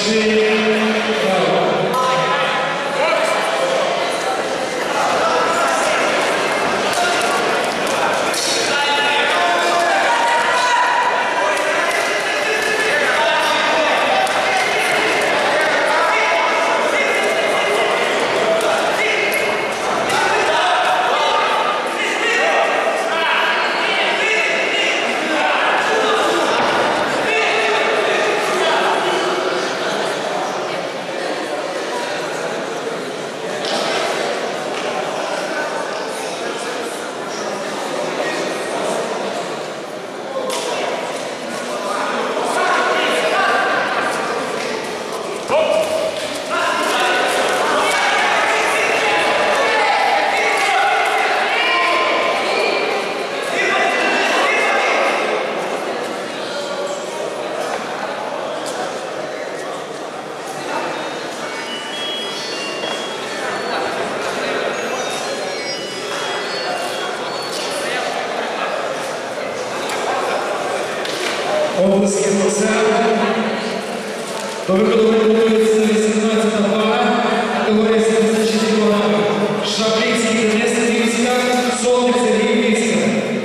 Обласки Максим. До виконання готується 18-та пара, категорія 76 кг. Шаблінський Денис Львівська, Сотник Сергій Львівська.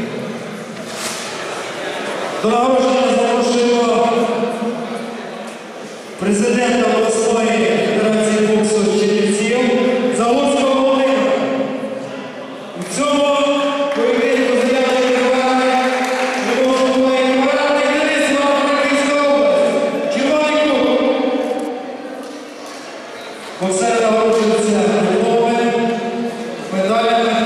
До нагородження запрошуємо президента обласної федерації боксу Чернівців Загорського Володимира. В цьому поєдинку заявлені триває Червоної паради Денис Львівська область. Червоний клуб. Боксери нагороджуються дипломами, медалями